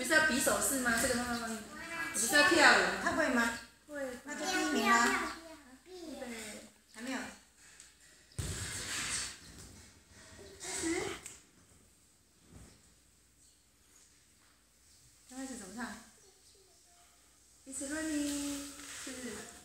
不是要比手势吗？这个慢慢，你不是要跳舞？ 他会吗？ 会。 那就第一名啦。还没有。 刚开始怎么唱？It's running，是不是？